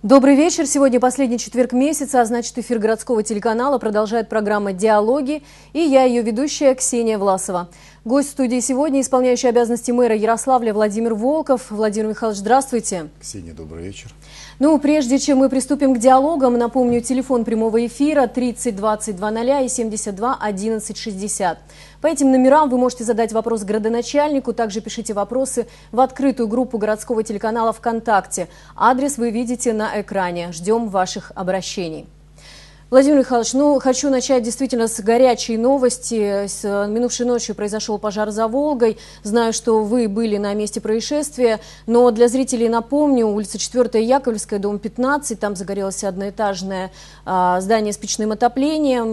Добрый вечер. Сегодня последний четверг месяца, а значит, эфир городского телеканала продолжает программа «Диалоги». И я, ее ведущая, Ксения Власова. Гость студии сегодня — исполняющий обязанности мэра Ярославля Владимир Волков. Владимир Михайлович, здравствуйте. Ксения, добрый вечер. Ну, прежде чем мы приступим к диалогам, напомню, телефон прямого эфира 30 20 00 и 72 11 60. По этим номерам вы можете задать вопрос градоначальнику, также пишите вопросы в открытую группу городского телеканала ВКонтакте. Адрес вы видите на экране. Ждем ваших обращений. Владимир Михайлович, хочу начать действительно с горячей новости. Минувшей ночью произошел пожар за Волгой. Знаю, что вы были на месте происшествия, но для зрителей напомню, улица 4 Яковлевская, дом 15, там загорелось одноэтажное здание с печным отоплением.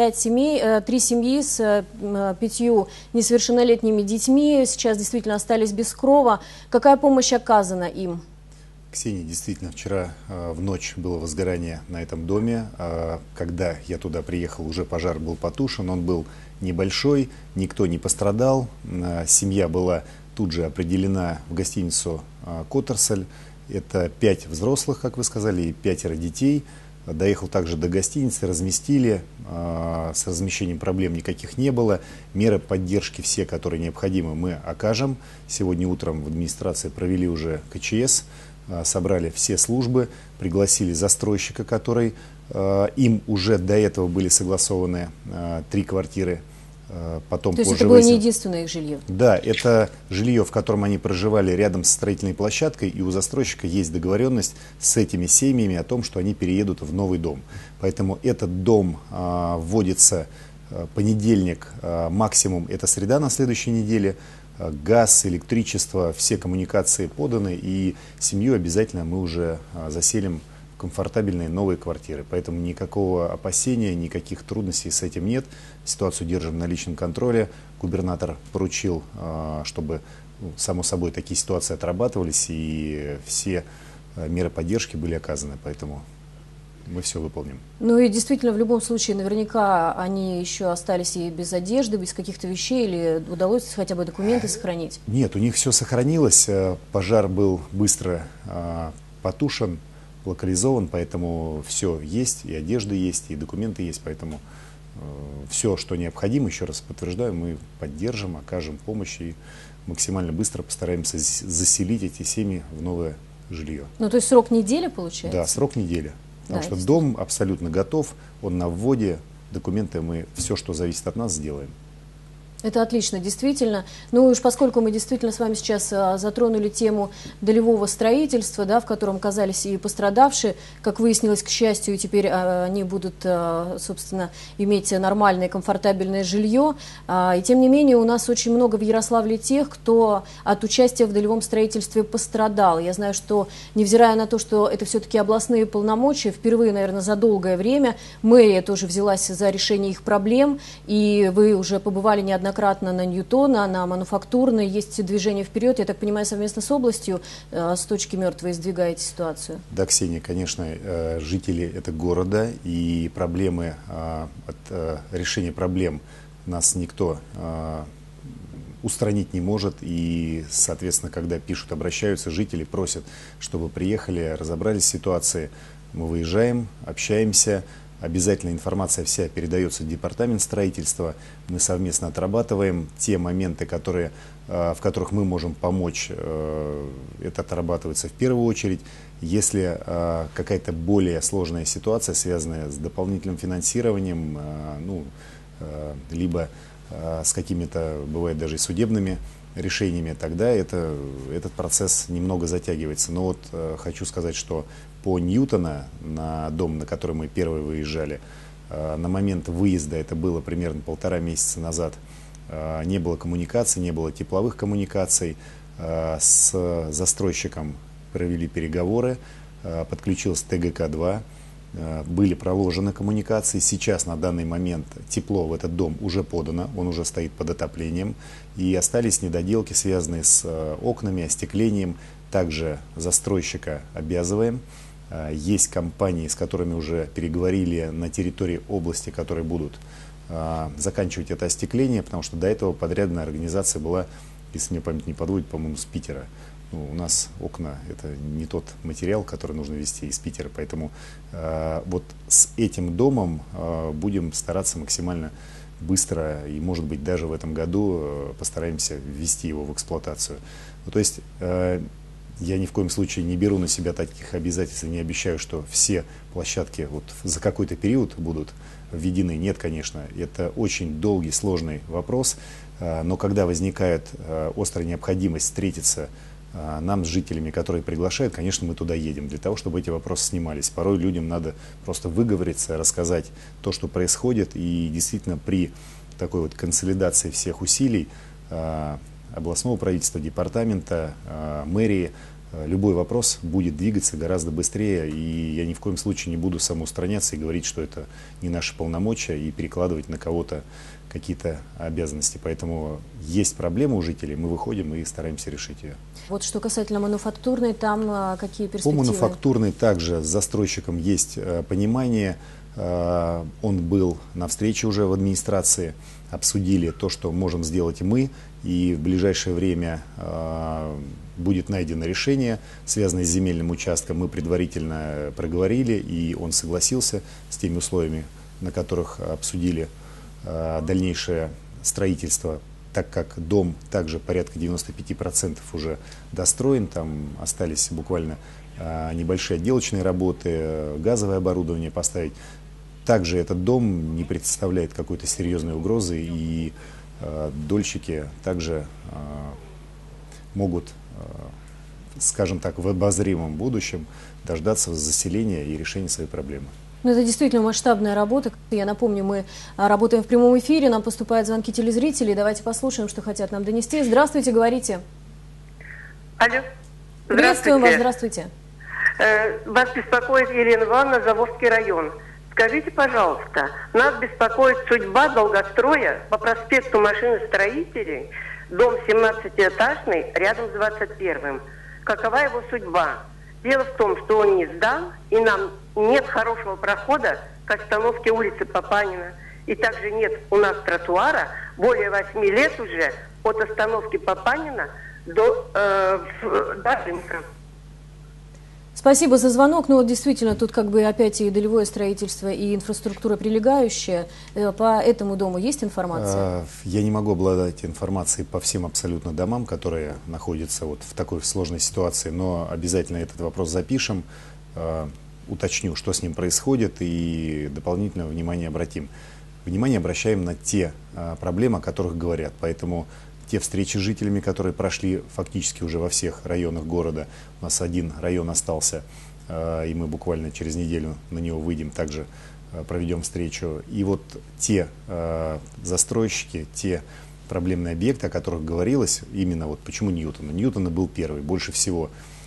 3 семьи с 5 несовершеннолетними детьми сейчас действительно остались без крова. Какая помощь оказана им? Ксения, действительно, вчера в ночь было возгорание на этом доме. Когда я туда приехал, уже пожар был потушен, он был небольшой, никто не пострадал. Семья была тут же определена в гостиницу «Коттерсель». Это 5 взрослых, как вы сказали, и 5 детей. Доехал также до гостиницы, разместили. С размещением проблем никаких не было. Меры поддержки все, которые необходимы, мы окажем. Сегодня утром в администрации провели уже КЧС. Собрали все службы, пригласили застройщика, который им уже до этого были согласованы 3 квартиры. Потом То есть это было не единственное их жилье? Да, это жилье, в котором они проживали рядом с строительной площадкой, и у застройщика есть договоренность с этими семьями о том, что они переедут в новый дом. Поэтому этот дом вводится понедельник, максимум это среда на следующей неделе. Газ, электричество, все коммуникации поданы, и семью обязательно мы уже заселим в комфортабельные новые квартиры. Поэтому никакого опасения, никаких трудностей с этим нет. Ситуацию держим на личном контроле. Губернатор поручил, чтобы, само собой, такие ситуации отрабатывались, и все меры поддержки были оказаны. Поэтому мы все выполним. Ну и действительно, в любом случае, наверняка они еще остались и без одежды, без каких-то вещей, или удалось хотя бы документы сохранить? Нет, у них все сохранилось. Пожар был быстро потушен, локализован, поэтому все есть, и одежда есть, и документы есть, поэтому все, что необходимо, еще раз подтверждаю, мы поддержим, окажем помощь и максимально быстро постараемся заселить эти семьи в новое жилье. Ну то есть срок недели получается? Да, срок недели. Потому что дом абсолютно готов, он на вводе, документы мы, все, что зависит от нас, сделаем. Это отлично, действительно. Ну уж поскольку мы действительно с вами сейчас затронули тему долевого строительства, да, в котором оказались и пострадавшие, как выяснилось, к счастью, теперь они будут, собственно, иметь нормальное, комфортабельное жилье. И тем не менее у нас очень много в Ярославле тех, кто от участия в долевом строительстве пострадал. Я знаю, что, невзирая на то, что это все-таки областные полномочия, впервые, наверное, за долгое время мэрия тоже взялась за решение их проблем, и вы уже побывали неоднократно на Ньютона, на Мануфактурной, есть движение вперед. Я так понимаю, совместно с областью с точки мертвой сдвигаете ситуацию? Да, Ксения, конечно, жители этого города, и проблемы, от решения проблем нас никто устранить не может. И, соответственно, когда пишут, обращаются, жители просят, чтобы приехали, разобрались в ситуации. Мы выезжаем, общаемся. Обязательно информация вся передается в департамент строительства. Мы совместно отрабатываем те моменты, в которых мы можем помочь. Это отрабатывается в первую очередь. Если какая-то более сложная ситуация, связанная с дополнительным финансированием, либо с какими-то, бывает, даже и судебными решениями, тогда этот процесс немного затягивается. Но вот хочу сказать, что по Ньютона, на дом, на который мы первые выезжали, на момент выезда, это было примерно 1,5 месяца назад, не было коммуникаций, не было тепловых коммуникаций. С застройщиком провели переговоры, подключилась ТГК-2, были проложены коммуникации. Сейчас на данный момент тепло в этот дом уже подано, он уже стоит под отоплением. И остались недоделки, связанные с окнами, остеклением. Также застройщика обязываем. Есть компании, с которыми уже переговорили на территории области, которые будут заканчивать это остекление, потому что до этого подрядная организация была, если мне память не подводит, по-моему, с Питера. Ну, у нас окна — это не тот материал, который нужно везти из Питера, поэтому вот с этим домом будем стараться максимально быстро, и, может быть, даже в этом году постараемся ввести его в эксплуатацию. Ну, то есть я ни в коем случае не беру на себя таких обязательств и не обещаю, что все площадки вот за какой-то период будут введены. Нет, конечно, это очень долгий, сложный вопрос, но когда возникает острая необходимость встретиться нам с жителями, которые приглашают, конечно, мы туда едем для того, чтобы эти вопросы снимались. Порой людям надо просто выговориться, рассказать то, что происходит, и действительно при такой вот консолидации всех усилий областного правительства, департамента, мэрии, любой вопрос будет двигаться гораздо быстрее, и я ни в коем случае не буду самоустраняться и говорить, что это не наши полномочия, и перекладывать на кого-то какие-то обязанности. Поэтому есть проблема у жителей, мы выходим и стараемся решить ее. Вот что касательно мануфактурной, там какие перспективы? По мануфактурной также с застройщиком есть понимание. Он был на встрече уже в администрации, обсудили то, что можем сделать мы, и в ближайшее время будет найдено решение, связанное с земельным участком. Мы предварительно проговорили, и он согласился с теми условиями, на которых обсудили дальнейшее строительство, так как дом также порядка 95% уже достроен, там остались буквально небольшие отделочные работы, газовое оборудование поставить. Также этот дом не представляет какой-то серьезной угрозы, и дольщики также могут, скажем так, в обозримом будущем дождаться заселения и решения своей проблемы. Ну, это действительно масштабная работа. Я напомню, мы работаем в прямом эфире, нам поступают звонки телезрителей. Давайте послушаем, что хотят нам донести. Здравствуйте, говорите. Алло. Приветствуем вас, здравствуйте. Вас беспокоит Елена Ивановна, Заволжский район. Скажите, пожалуйста, нас беспокоит судьба долгостроя по проспекту Машиностроителей, дом 17-этажный, рядом с 21-м. Какова его судьба? Дело в том, что он не сдан, и нам нет хорошего прохода к остановке улицы Папанина. И также нет у нас тротуара более 8 лет уже от остановки Папанина до рынка. Спасибо за звонок. Ну вот действительно, тут как бы опять и долевое строительство, и инфраструктура прилегающая. По этому дому есть информация? Я не могу обладать информацией по всем абсолютно домам, которые находятся вот в такой сложной ситуации, но обязательно этот вопрос запишем, уточню, что с ним происходит, и дополнительное внимание обратим. Внимание обращаем на те проблемы, о которых говорят, поэтому те встречи с жителями, которые прошли фактически уже во всех районах города. У нас один район остался, и мы буквально через неделю на него выйдем, также проведем встречу. И вот те застройщики, те проблемные объекты, о которых говорилось, именно вот почему Ньютона. Ньютона был первый. Больше всего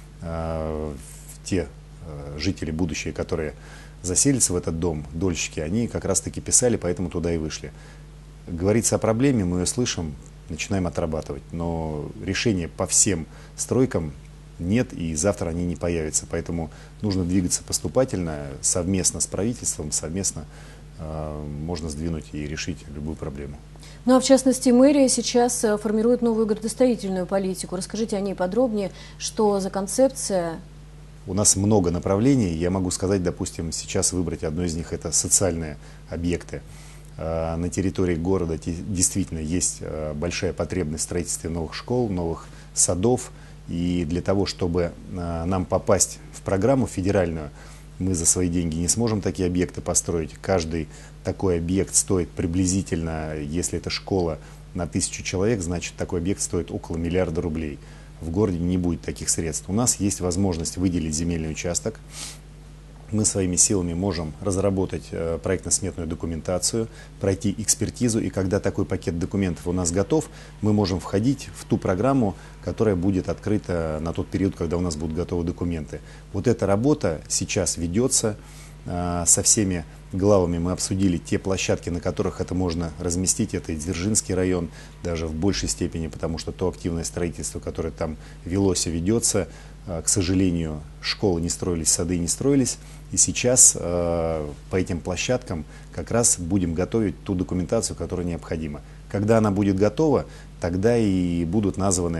те жители будущие, которые заселятся в этот дом, дольщики, они как раз-таки писали, поэтому туда и вышли. Говорится о проблеме, мы ее слышим, начинаем отрабатывать, но решения по всем стройкам нет, и завтра они не появятся, поэтому нужно двигаться поступательно, совместно с правительством, совместно можно сдвинуть и решить любую проблему. Ну а в частности, мэрия сейчас формирует новую градостроительную политику. Расскажите о ней подробнее, что за концепция? У нас много направлений, я могу сказать, допустим, сейчас выбрать одно из них — это социальные объекты. На территории города действительно есть большая потребность в строительстве новых школ, новых садов. И для того, чтобы нам попасть в программу федеральную, мы за свои деньги не сможем такие объекты построить. Каждый такой объект стоит приблизительно, если это школа на 1000 человек, значит такой объект стоит около миллиарда рублей. В городе не будет таких средств. У нас есть возможность выделить земельный участок. Мы своими силами можем разработать проектно-сметную документацию, пройти экспертизу, и когда такой пакет документов у нас готов, мы можем входить в ту программу, которая будет открыта на тот период, когда у нас будут готовы документы. Вот эта работа сейчас ведется. Со всеми главами мы обсудили те площадки, на которых это можно разместить. Это и Дзержинский район, даже в большей степени, потому что то активное строительство, которое там велось и ведется, к сожалению, школы не строились, сады не строились. И сейчас по этим площадкам как раз будем готовить ту документацию, которая необходима. Когда она будет готова, тогда и будут названы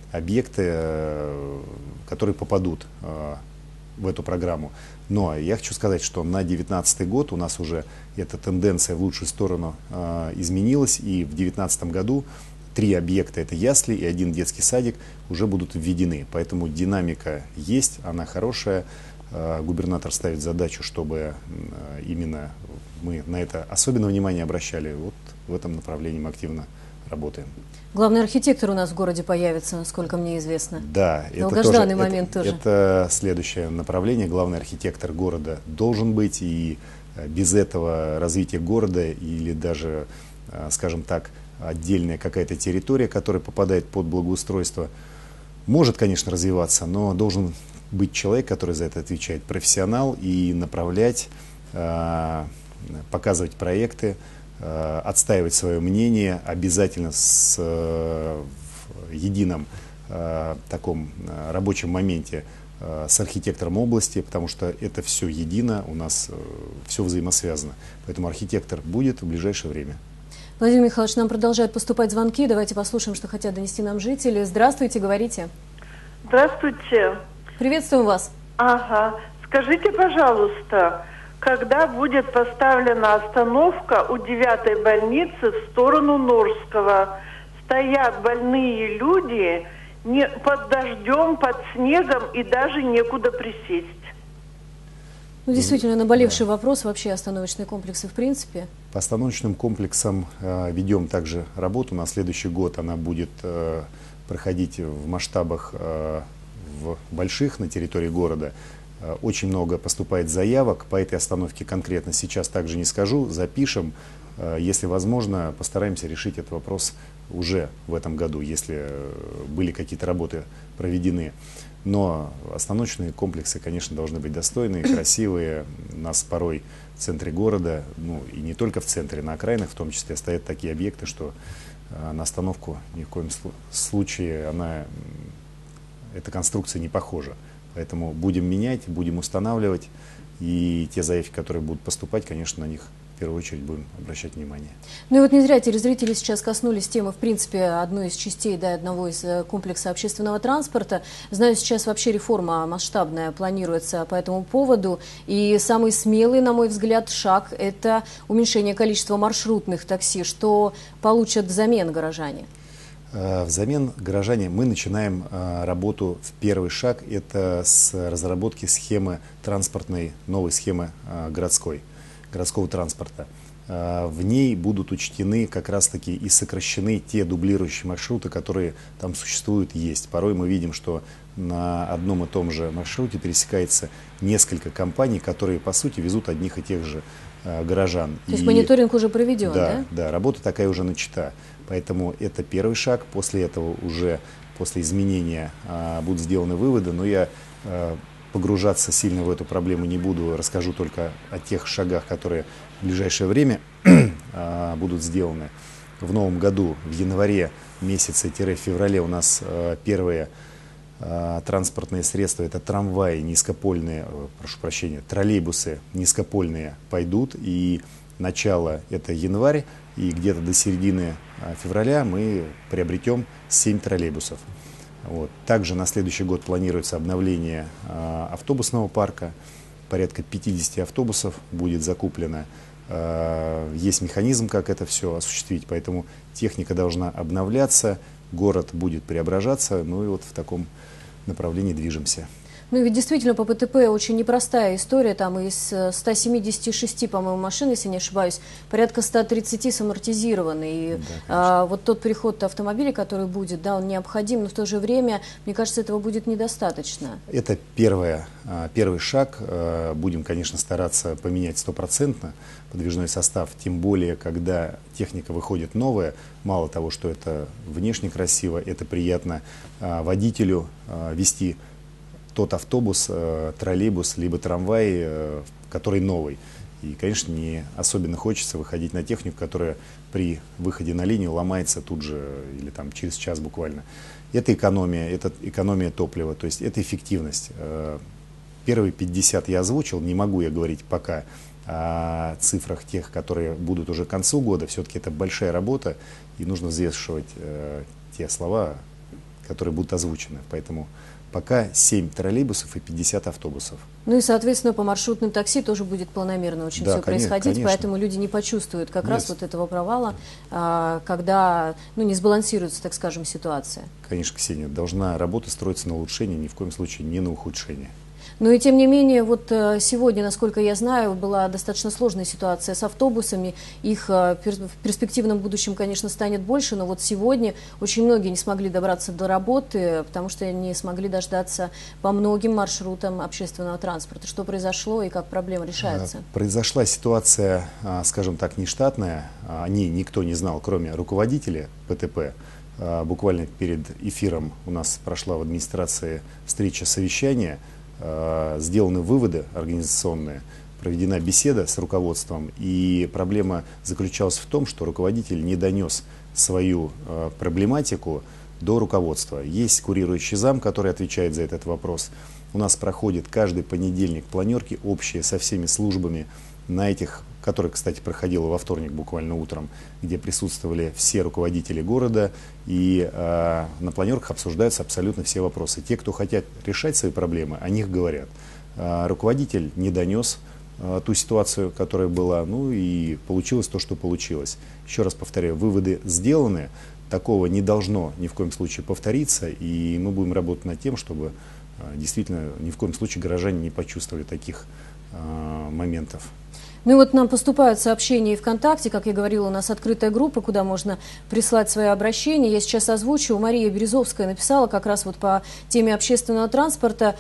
объекты, которые попадут в эту программу. Но я хочу сказать, что на 2019 год у нас уже эта тенденция в лучшую сторону изменилась, и в 2019 году 3 объекта, это ясли и 1 детский садик, уже будут введены. Поэтому динамика есть, она хорошая. Губернатор ставит задачу, чтобы именно мы на это особенное внимание обращали. Вот в этом направлении мы активно работаем. Главный архитектор у нас в городе появится, насколько мне известно. Да, долгожданный момент тоже. Это следующее направление. Главный архитектор города должен быть, и без этого развитие города или даже, скажем так, отдельная какая-то территория, которая попадает под благоустройство, может, конечно, развиваться, но должен быть человек, который за это отвечает, профессионал, и направлять, показывать проекты, отстаивать свое мнение, обязательно с едином таком рабочем моменте с архитектором области, потому что это все едино, у нас все взаимосвязано. Поэтому архитектор будет в ближайшее время. Владимир Михайлович, нам продолжают поступать звонки. Давайте послушаем, что хотят донести нам жители. Здравствуйте, говорите. Здравствуйте. Приветствуем вас. Ага. Скажите, пожалуйста, когда будет поставлена остановка у 9-й больницы в сторону Норского? Стоят больные люди под дождем, под снегом, и даже некуда присесть. Ну, действительно, наболевший вопрос вообще остановочные комплексы в принципе. По остановочным комплексам ведем также работу. На следующий год она будет проходить в масштабах больших на территории города. Очень много поступает заявок по этой остановке конкретно. Сейчас также не скажу, запишем. Если возможно, постараемся решить этот вопрос уже в этом году, если были какие-то работы проведены. Но остановочные комплексы, конечно, должны быть достойные, красивые. У нас порой в центре города, ну и не только в центре, на окраинах в том числе, стоят такие объекты, что на остановку ни в коем случае эта конструкция не похожа. Поэтому будем менять, будем устанавливать, и те заявки, которые будут поступать, конечно, на них в первую очередь будем обращать внимание. Ну и вот не зря телезрители сейчас коснулись темы, в принципе, одной из частей, да, одного из комплекса общественного транспорта. Знаю, сейчас вообще реформа масштабная планируется по этому поводу. И самый смелый, на мой взгляд, шаг – это уменьшение количества маршрутных такси. Что получат взамен горожане? Взамен горожане мы начинаем работу в первый шаг. Это с разработки схемы транспортной, новой схемы городского транспорта. В ней будут учтены как раз-таки и сокращены те дублирующие маршруты, которые там существуют, есть. Порой мы видим, что на одном и том же маршруте пересекается несколько компаний, которые, по сути, везут одних и тех же горожан. То есть мониторинг уже проведен, да? Да, работа такая уже начата. Поэтому это первый шаг. После этого уже, после изменения, будут сделаны выводы. Но я погружаться сильно в эту проблему не буду. Расскажу только о тех шагах, которые в ближайшее время будут сделаны. В новом году, в январе месяце-феврале у нас первые транспортные средства, это трамваи низкопольные, прошу прощения, троллейбусы низкопольные пойдут. И начало это январь, и где-то до середины февраля мы приобретем 7 троллейбусов. Вот. Также на следующий год планируется обновление автобусного парка. Порядка 50 автобусов будет закуплено. Есть механизм, как это все осуществить, поэтому техника должна обновляться, город будет преображаться, ну и вот в таком направлении движемся. Ну ведь действительно по ПТП очень непростая история, там из 176, по-моему, машин, если не ошибаюсь, порядка 130 самортизированы. И да, вот тот переход автомобиля, который будет, да, он необходим, но в то же время, мне кажется, этого будет недостаточно. Это первый шаг. Будем, конечно, стараться поменять 100% подвижной состав, тем более, когда техника выходит новая. Мало того, что это внешне красиво, это приятно водителю вести тот автобус, троллейбус, либо трамвай, который новый. И, конечно, не особенно хочется выходить на технику, которая при выходе на линию ломается тут же или там через час буквально. Это экономия топлива, то есть это эффективность. Первые 50 я озвучил, не могу я говорить пока о цифрах тех, которые будут уже к концу года. Все-таки это большая работа, и нужно взвешивать те слова, которые будут озвучены. Поэтому пока 7 троллейбусов и 50 автобусов. Ну и, соответственно, по маршрутным такси тоже будет планомерно очень Да, все происходить, конечно. поэтому люди не почувствуют как Нет. раз вот этого провала, когда не сбалансируется, так скажем, ситуация. Конечно, Ксения, должна работа строиться на улучшение, ни в коем случае не на ухудшение. Но и тем не менее, вот сегодня, насколько я знаю, была достаточно сложная ситуация с автобусами. Их в перспективном будущем, конечно, станет больше, но вот сегодня очень многие не смогли добраться до работы, потому что не смогли дождаться по многим маршрутам общественного транспорта. Что произошло и как проблема решается? Произошла ситуация, скажем так, нештатная. О ней никто не знал, кроме руководителя ПТП. Буквально перед эфиром у нас прошла в администрации встреча, совещание. Сделаны выводы организационные, проведена беседа с руководством, и проблема заключалась в том, что руководитель не донес свою проблематику до руководства. Есть курирующий зам, который отвечает за этот вопрос. У нас проходит каждый понедельник планерки общие со всеми службами на этих, которые, кстати, проходила во вторник буквально утром, где присутствовали все руководители города, и на планерках обсуждаются абсолютно все вопросы. Те, кто хотят решать свои проблемы, о них говорят. Руководитель не донес ту ситуацию, которая была, ну и получилось то, что получилось. Еще раз повторяю, выводы сделаны, такого не должно ни в коем случае повториться, и мы будем работать над тем, чтобы действительно ни в коем случае горожане не почувствовали таких моментов. Ну и вот нам поступают сообщения и ВКонтакте, как я говорила, у нас открытая группа, куда можно прислать свои обращения. Я сейчас озвучу. Мария Березовская написала как раз вот по теме общественного транспорта.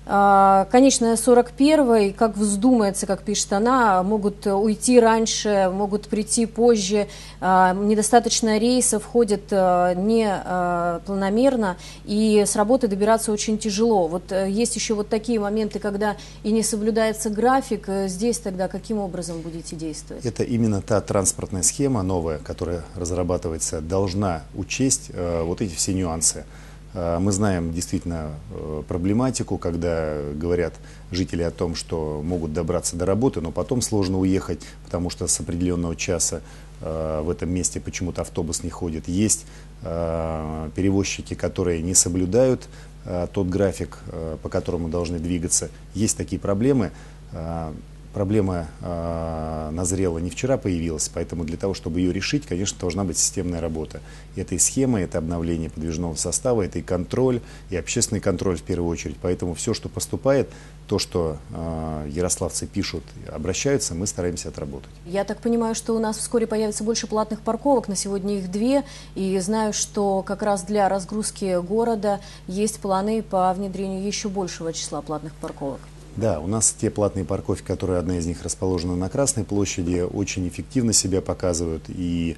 Конечная 41-й, как вздумается, как пишет она, могут уйти раньше, могут прийти позже, недостаточно рейсов, ходят не планомерно, и с работы добираться очень тяжело. Вот есть еще вот такие моменты, когда и не соблюдается график. Здесь тогда каким образом будете действовать? Это именно та транспортная схема новая, которая разрабатывается, должна учесть вот эти все нюансы. Мы знаем действительно проблематику, когда говорят жители о том, что могут добраться до работы, но потом сложно уехать, потому что с определенного часа в этом месте почему-то автобус не ходит. Есть перевозчики, которые не соблюдают тот график, по которому должны двигаться. Есть такие проблемы. Проблема назрела не вчера появилась, поэтому для того, чтобы ее решить, конечно, должна быть системная работа. Это и схема, это обновление подвижного состава, это и контроль, и общественный контроль в первую очередь. Поэтому все, что поступает, то, что ярославцы пишут, обращаются, мы стараемся отработать. Я так понимаю, что у нас вскоре появится больше платных парковок, на сегодня их 2, и знаю, что как раз для разгрузки города есть планы по внедрению еще большего числа платных парковок. Да, у нас те платные парковки, которые одна из них расположена на Красной площади, очень эффективно себя показывают, и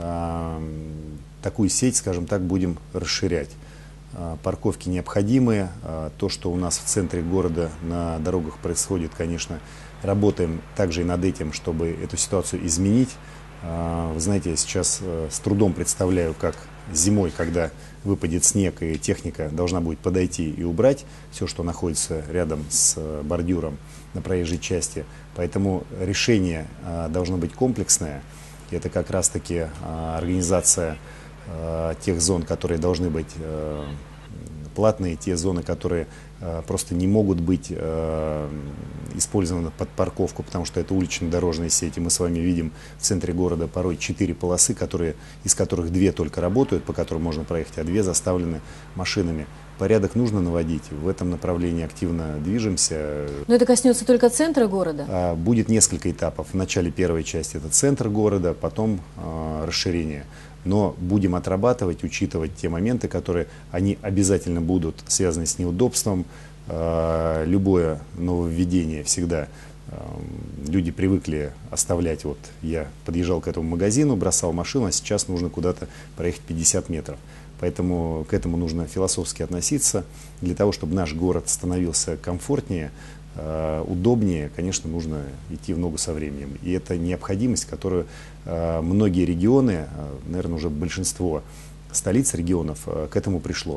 такую сеть, скажем так, будем расширять. Парковки необходимые, то, что у нас в центре города на дорогах происходит, конечно, работаем также и над этим, чтобы эту ситуацию изменить. Вы знаете, я сейчас с трудом представляю, как зимой, когда выпадет снег и техника должна будет подойти и убрать все, что находится рядом с бордюром на проезжей части. Поэтому решение должно быть комплексное. Это как раз-таки организация тех зон, которые должны быть платные, те зоны, которые просто не могут быть использованы под парковку, потому что это улично-дорожные сети. Мы с вами видим в центре города порой 4 полосы, из которых 2 только работают, по которым можно проехать, а 2 заставлены машинами. Порядок нужно наводить. В этом направлении активно движемся. Но это коснется только центра города? Будет несколько этапов. В начале первой части это центр города, потом расширение. Но будем отрабатывать, учитывать те моменты, которые они обязательно будут связаны с неудобством. Любое нововведение всегда люди привыкли оставлять. Вот я подъезжал к этому магазину, бросал машину, а сейчас нужно куда-то проехать 50 метров. Поэтому к этому нужно философски относиться. Для того, чтобы наш город становился комфортнее, удобнее, конечно, нужно идти в ногу со временем. И это необходимость, которую многие регионы, наверное, уже большинство столиц регионов к этому пришло.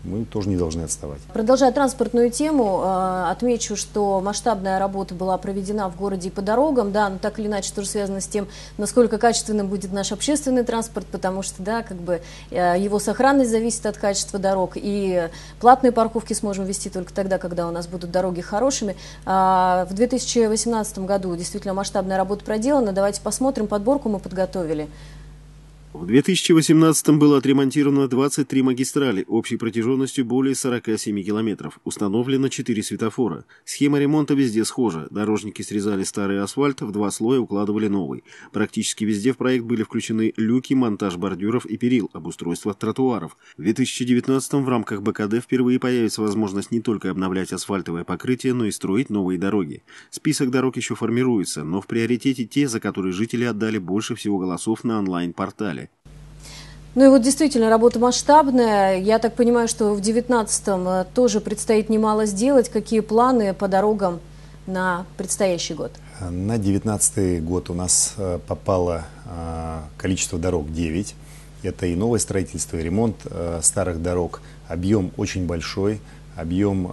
мы тоже не должны отставать. Продолжая транспортную тему, отмечу, что масштабная работа была проведена в городе и по дорогам, да, но так или иначе тоже связано с тем, насколько качественным будет наш общественный транспорт, потому что, да, как бы его сохранность зависит от качества дорог, и платные парковки сможем вести только тогда, когда у нас будут дороги хорошими. В 2018 году действительно масштабная работа проделана. Давайте посмотрим, подборку мы подготовили. В 2018 было отремонтировано 23 магистрали общей протяженностью более 47 километров. Установлено 4 светофора. Схема ремонта везде схожа. Дорожники срезали старый асфальт, в 2 слоя укладывали новый. Практически везде в проект были включены люки, монтаж бордюров и перил, обустройство тротуаров. В 2019 в рамках БКД впервые появится возможность не только обновлять асфальтовое покрытие, но и строить новые дороги. Список дорог еще формируется, но в приоритете те, за которые жители отдали больше всего голосов на онлайн-портале. Ну и вот действительно работа масштабная. Я так понимаю, что в 2019-м тоже предстоит немало сделать. Какие планы по дорогам на предстоящий год? На 2019 год у нас попало количество дорог 9. Это и новое строительство, и ремонт старых дорог. Объем очень большой, объем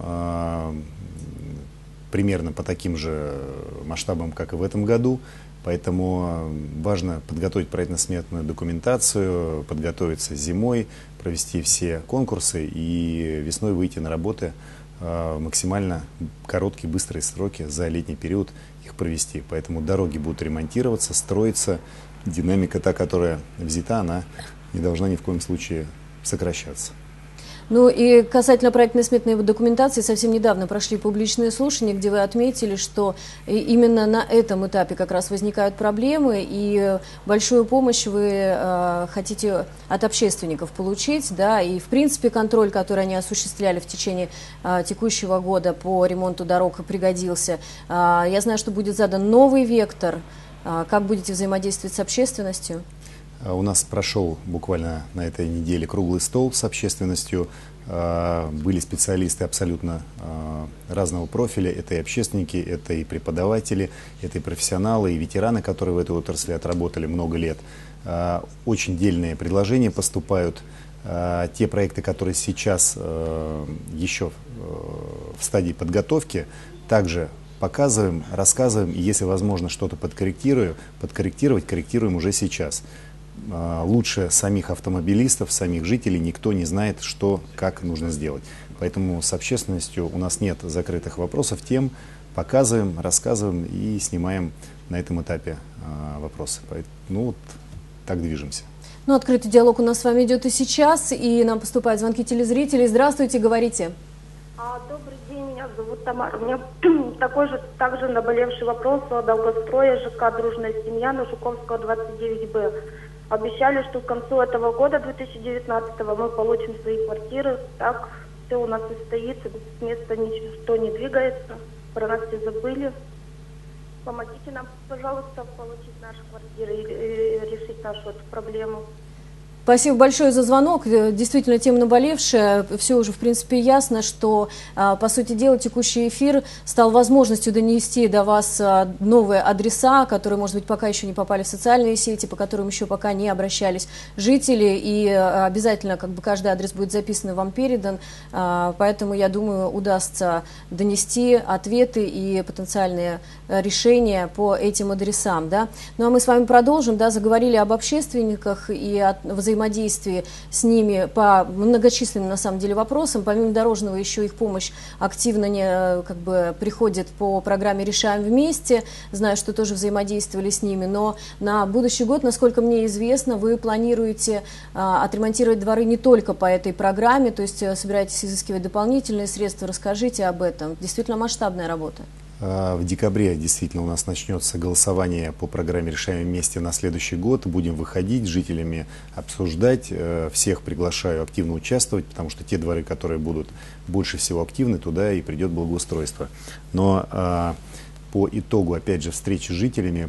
примерно по таким же масштабам, как и в этом году. Поэтому важно подготовить проектно-сметную документацию, подготовиться зимой, провести все конкурсы и весной выйти на работы в максимально короткие, быстрые сроки за летний период их провести. Поэтому дороги будут ремонтироваться, строиться. Динамика та, которая взята, она не должна ни в коем случае сокращаться. Ну и касательно проектно-сметной документации, совсем недавно прошли публичные слушания, где вы отметили, что именно на этом этапе как раз возникают проблемы, и большую помощь вы хотите от общественников получить, да, и в принципе контроль, который они осуществляли в течение текущего года по ремонту дорог, пригодился. Я знаю, что будет задан новый вектор. Как будете взаимодействовать с общественностью? У нас прошел буквально на этой неделе круглый стол с общественностью. Были специалисты абсолютно разного профиля. Это и общественники, это и преподаватели, это и профессионалы, и ветераны, которые в этой отрасли отработали много лет. Очень дельные предложения поступают. Те проекты, которые сейчас еще в стадии подготовки, также показываем, рассказываем, и если возможно что-то корректируем уже сейчас. Лучше самих автомобилистов, самих жителей никто не знает, что, как нужно сделать. Поэтому с общественностью у нас нет закрытых вопросов, тем показываем, рассказываем и снимаем на этом этапе вопросы. Ну вот так движемся. Ну, открытый диалог у нас с вами идет и сейчас, и нам поступают звонки телезрителей. Здравствуйте, говорите. Добрый день, меня зовут Тамара. У меня также наболевший вопрос о долгострое ЖК «Дружная семья» на Жуковского, 29Б. Обещали, что к концу этого года, 2019-го, мы получим свои квартиры. Так все у нас и стоит, с места ничто не двигается, про нас все забыли. Помогите нам, пожалуйста, получить наши квартиры и решить нашу эту проблему. Спасибо большое за звонок. Действительно, тема наболевшая. Все уже, в принципе, ясно, что, по сути дела, текущий эфир стал возможностью донести до вас новые адреса, которые, может быть, пока еще не попали в социальные сети, по которым еще пока не обращались жители. И обязательно каждый адрес будет записан и вам передан. Поэтому, я думаю, удастся донести ответы и потенциальные решения по этим адресам. Да? Ну а мы с вами продолжим. Да, заговорили об общественниках и о взаимодействии с ними по многочисленным, на самом деле, вопросам. Помимо дорожного, еще их помощь активно приходит по программе «Решаем вместе». Знаю, что тоже взаимодействовали с ними. Но на будущий год, насколько мне известно, вы планируете отремонтировать дворы не только по этой программе, то есть собираетесь изыскивать дополнительные средства. Расскажите об этом. Действительно масштабная работа. В декабре действительно у нас начнется голосование по программе «Решаем вместе» на следующий год. Будем выходить с жителями, обсуждать. Всех приглашаю активно участвовать, потому что те дворы, которые будут больше всего активны, туда и придет благоустройство. Но по итогу, опять же, встречи с жителями,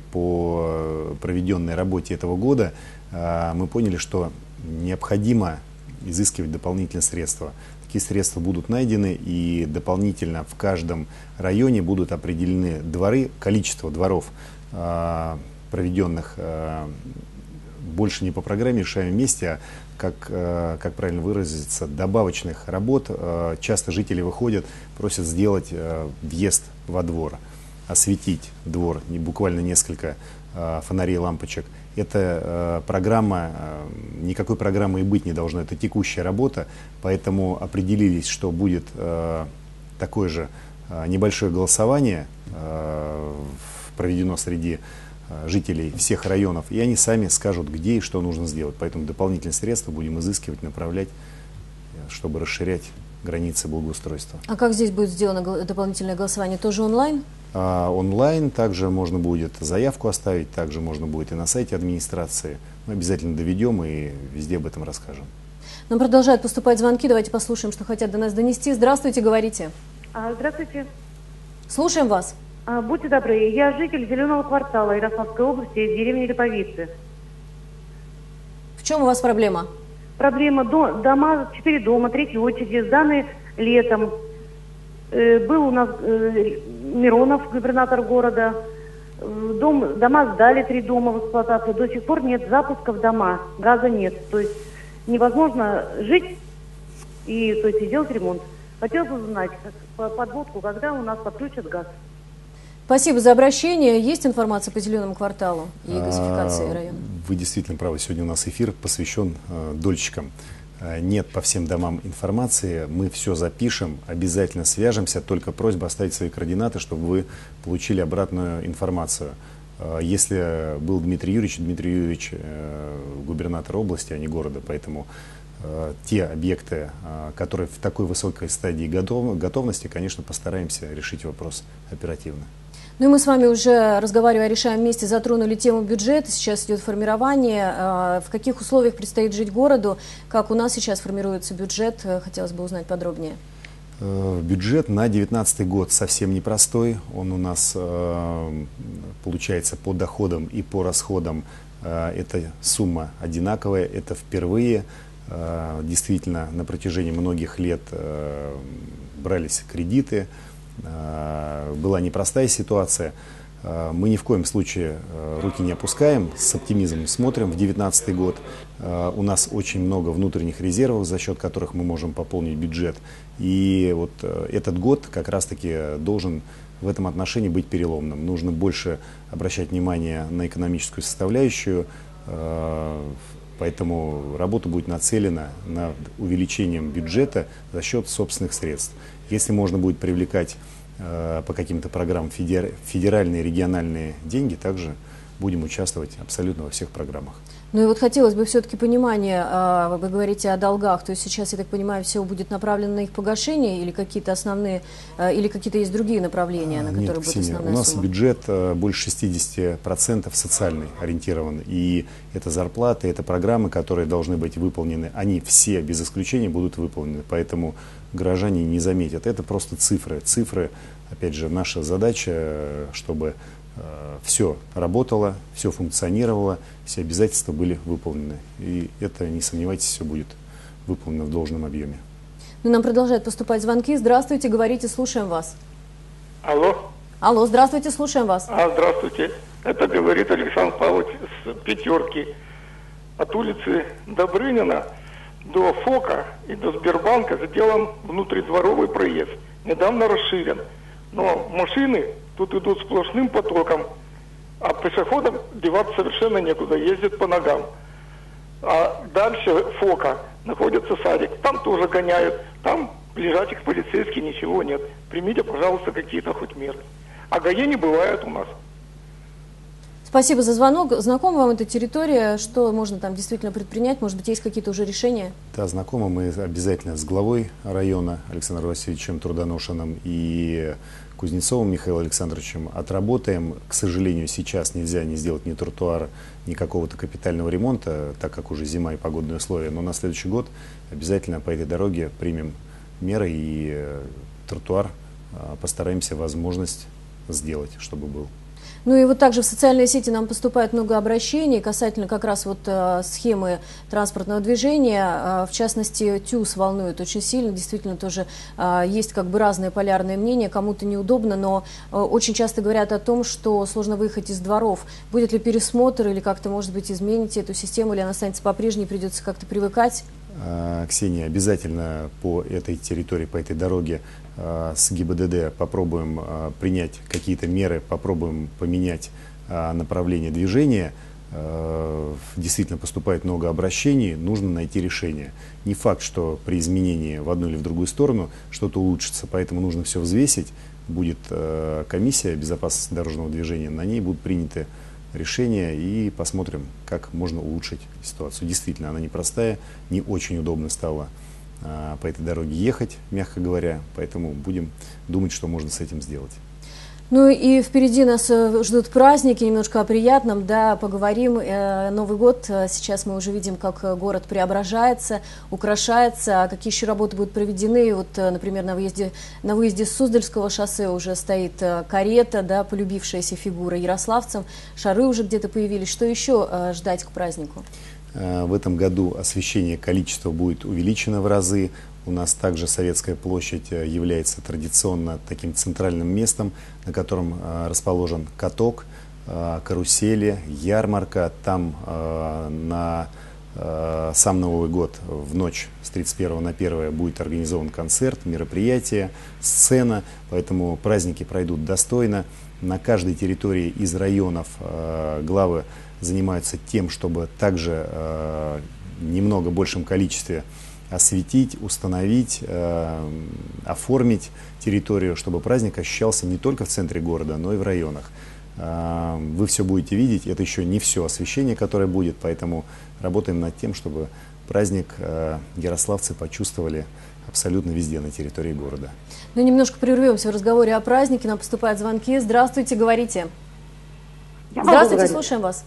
по проведенной работе этого года, мы поняли, что необходимо изыскивать дополнительные средства. Такие средства будут найдены, и дополнительно в каждом районе будут определены дворы, количество дворов, проведенных больше не по программе «Решаем вместе», а, как правильно выразиться, добавочных работ. Часто жители выходят, просят сделать въезд во двор, осветить двор, буквально несколько фонарей, лампочек. Эта программа, никакой программы и быть не должно, это текущая работа, поэтому определились, что будет такое же небольшое голосование проведено среди жителей всех районов, и они сами скажут, где и что нужно сделать. Поэтому дополнительные средства будем изыскивать, направлять, чтобы расширять границы благоустройства. А как здесь будет сделано дополнительное голосование? Тоже онлайн? Онлайн, также можно будет заявку оставить, также можно будет и на сайте администрации. Мы обязательно доведем и везде об этом расскажем. Нам продолжают поступать звонки, давайте послушаем, что хотят до нас донести. Здравствуйте, говорите. Здравствуйте. Слушаем вас. Будьте добры, я житель Зеленого квартала Ярославской области, деревни Липовицы. В чем у вас проблема? Проблема, дома, 4 дома, 3 очереди, сданы летом. Был у нас Миронов, губернатор города. Дома сдали, 3 дома в эксплуатацию. До сих пор нет запуска в дома, газа нет. То есть невозможно жить и, то есть, делать ремонт. Хотелось бы узнать подводку, когда у нас подключат газ. Спасибо за обращение. Есть информация по Зеленому кварталу и газификации района? Вы действительно правы. Сегодня у нас эфир посвящен дольщикам. Нет по всем домам информации. Мы все запишем, обязательно свяжемся. Только просьба оставить свои координаты, чтобы вы получили обратную информацию. Если был Дмитрий Юрьевич губернатор области, а не города, поэтому те объекты, которые в такой высокой стадии готовности, конечно, постараемся решить вопрос оперативно. Ну и мы с вами уже, разговаривая, решаем вместе, затронули тему бюджета. Сейчас идет формирование. В каких условиях предстоит жить городу? Как у нас сейчас формируется бюджет? Хотелось бы узнать подробнее. Бюджет на 2019 год совсем непростой. Он у нас получается по доходам и по расходам. Эта сумма одинаковая. Это впервые. Действительно, на протяжении многих лет брались кредиты. Была непростая ситуация. Мы ни в коем случае руки не опускаем, с оптимизмом смотрим в 2019 год. У нас очень много внутренних резервов, за счет которых мы можем пополнить бюджет. И вот этот год как раз-таки должен в этом отношении быть переломным. Нужно больше обращать внимание на экономическую составляющую, поэтому работа будет нацелена на увеличение бюджета за счет собственных средств. Если можно будет привлекать по каким-то программам федеральные и региональные деньги, также будем участвовать абсолютно во всех программах. Ну и вот хотелось бы все-таки понимания, вы говорите о долгах, то есть сейчас, я так понимаю, все будет направлено на их погашение или какие-то основные, или какие-то есть другие направления, на которые будет основная сумма? У нас бюджет больше 60% социальный ориентирован, и это зарплаты, это программы, которые должны быть выполнены, они все без исключения будут выполнены, поэтому горожане не заметят. Это просто цифры. Цифры, опять же, наша задача, чтобы все работало, все функционировало, все обязательства были выполнены. И это, не сомневайтесь, все будет выполнено в должном объеме. Ну, нам продолжают поступать звонки. Здравствуйте, говорите, слушаем вас. Алло. Алло, здравствуйте, слушаем вас. Здравствуйте. Это говорит Александр Павлович с Пятерки. От улицы Добрынина до ФОКа и до Сбербанка сделан внутридворовый проезд. Недавно расширен. Но машины тут идут сплошным потоком, а пешеходам деваться совершенно некуда, ездят по ногам. А дальше ФОКа находится садик, там тоже гоняют, там лежачих полицейских, ничего нет. Примите, пожалуйста, какие-то хоть меры. А ГАИ не бывает у нас. Спасибо за звонок. Знакома вам эта территория? Что можно там действительно предпринять? Может быть, есть какие-то уже решения? Да, знакомы. Мы обязательно с главой района Александром Васильевичем Трудоношиным и Кузнецовым Михаилом Александровичем отработаем. К сожалению, сейчас нельзя не сделать ни тротуара, ни какого-то капитального ремонта, так как уже зима и погодные условия. Но на следующий год обязательно по этой дороге примем меры и тротуар постараемся возможность сделать, чтобы был. Ну и вот также в социальные сети нам поступает много обращений касательно как раз вот схемы транспортного движения. В частности, ТЮЗ волнует очень сильно. Действительно, тоже есть как бы разные полярные мнения. Кому-то неудобно, но очень часто говорят о том, что сложно выехать из дворов. Будет ли пересмотр или как-то, может быть, измените эту систему, или она останется по-прежней, придется как-то привыкать? Ксения, обязательно по этой территории, по этой дороге с ГИБДД попробуем принять какие-то меры, попробуем поменять направление движения. Действительно поступает много обращений, нужно найти решение. Не факт, что при изменении в одну или в другую сторону что-то улучшится, поэтому нужно все взвесить. Будет комиссия безопасности дорожного движения, на ней будут приняты решения и посмотрим, как можно улучшить ситуацию. Действительно, она непростая, не очень удобно стало по этой дороге ехать, мягко говоря, поэтому будем думать, что можно с этим сделать. Ну и впереди нас ждут праздники, немножко о приятном, да, поговорим. Новый год, сейчас мы уже видим, как город преображается, украшается, какие еще работы будут проведены. Вот, например, на выезде с Суздальского шоссе уже стоит карета, да, полюбившаяся фигура ярославцам, шары уже где-то появились. Что еще ждать к празднику? В этом году освещение количество будет увеличено в разы. У нас также Советская площадь является традиционно таким центральным местом, на котором расположен каток, карусели, ярмарка. Там на сам Новый год в ночь с 31 на 1 будет организован концерт, мероприятие, сцена. Поэтому праздники пройдут достойно. На каждой территории из районов главы занимаются тем, чтобы также немного большем количестве осветить, установить, оформить территорию, чтобы праздник ощущался не только в центре города, но и в районах. Вы все будете видеть, это еще не все освещение, которое будет, поэтому работаем над тем, чтобы праздник ярославцы почувствовали абсолютно везде на территории города. Ну, немножко прервемся в разговоре о празднике, нам поступают звонки. Здравствуйте, говорите. Здравствуйте, слушаем вас.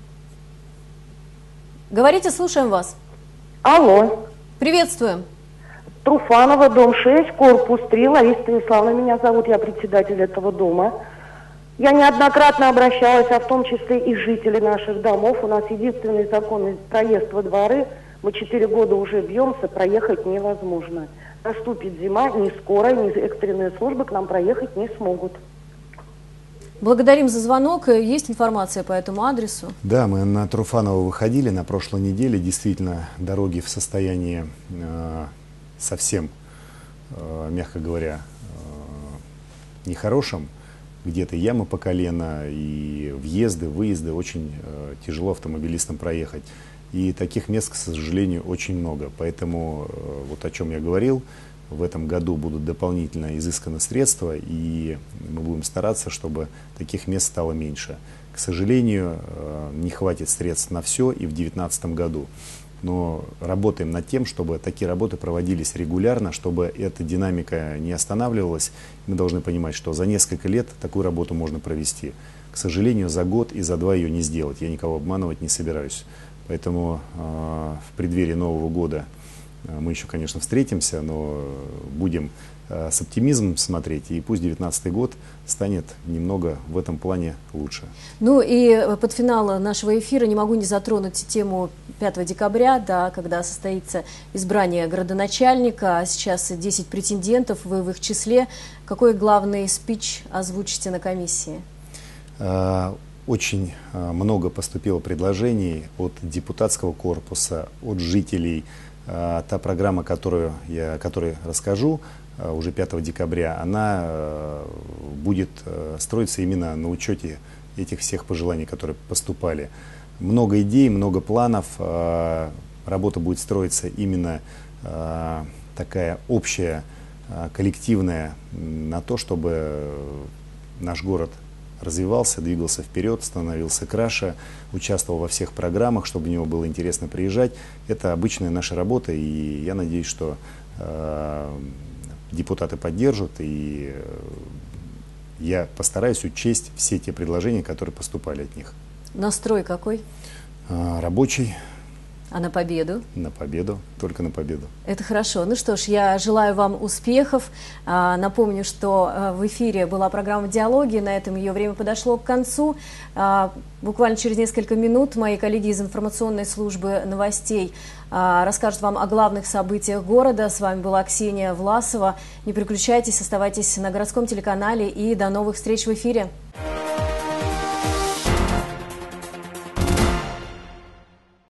Говорите, слушаем вас. Алло. Приветствуем. Труфанова, дом 6, корпус 3. Лариса Станиславовна меня зовут, я председатель этого дома. Я неоднократно обращалась, а в том числе и жители наших домов. У нас единственный законный проезд во дворы. Мы 4 года уже бьемся, проехать невозможно. Наступит зима, ни скорая, ни экстренные службы к нам проехать не смогут. Благодарим за звонок. Есть информация по этому адресу? Да, мы на Труфанова выходили на прошлой неделе. Действительно, дороги в состоянии совсем, мягко говоря, нехорошем. Где-то ямы по колено, и въезды, выезды очень тяжело автомобилистам проехать. И таких мест, к сожалению, очень много. Поэтому, вот о чем я говорил, в этом году будут дополнительно изысканы средства, и мы будем стараться, чтобы таких мест стало меньше. К сожалению, не хватит средств на все и в 2019 году. Но работаем над тем, чтобы такие работы проводились регулярно, чтобы эта динамика не останавливалась. Мы должны понимать, что за несколько лет такую работу можно провести. К сожалению, за год и за 2 ее не сделать. Я никого обманывать не собираюсь. Поэтому в преддверии Нового года мы еще, конечно, встретимся, но будем с оптимизмом смотреть, и пусть 2019 год станет немного в этом плане лучше. Ну и под финал нашего эфира не могу не затронуть тему 5 декабря, да, когда состоится избрание градоначальника. Сейчас 10 претендентов, вы в их числе. Какой главный спич озвучите на комиссии? Очень много поступило предложений от депутатского корпуса, от жителей. Та программа, о которой расскажу уже 5 декабря, она будет строиться именно на учете этих всех пожеланий, которые поступали. Много идей, много планов. Работа будет строиться именно такая общая, коллективная, на то, чтобы наш город развивался, двигался вперед, становился краше, участвовал во всех программах, чтобы в него было интересно приезжать. Это обычная наша работа, и я надеюсь, что депутаты поддержат, и я постараюсь учесть все те предложения, которые поступали от них. Настрой какой? Рабочий, А на победу? На победу, только на победу. Это хорошо. Ну что ж, я желаю вам успехов. Напомню, что в эфире была программа «Диалоги». На этом ее время подошло к концу. Буквально через несколько минут мои коллеги из информационной службы новостей расскажут вам о главных событиях города. С вами была Ксения Власова. Не переключайтесь, оставайтесь на городском телеканале и до новых встреч в эфире.